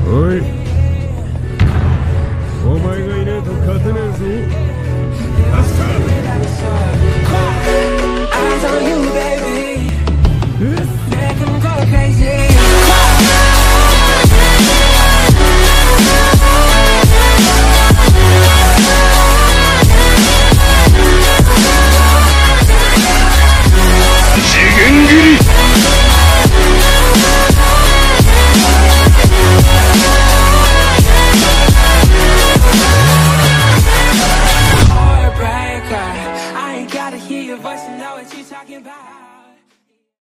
おい、お前がいねえと勝てねえぞ。